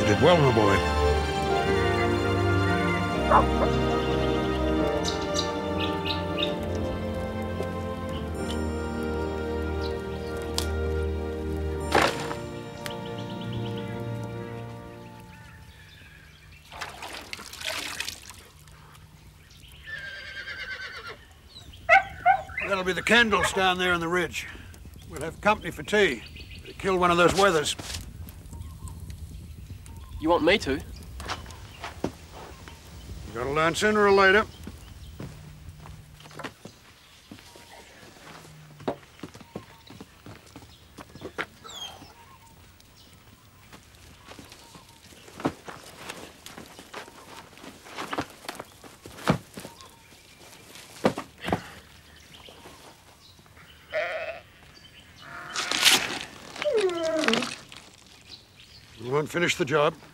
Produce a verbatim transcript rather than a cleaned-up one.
You did well, my boy. That'll be the candles down there on the ridge. We'll have company for tea. Kill one of those weathers. You want me to? You gotta learn sooner or later. You won't finish the job.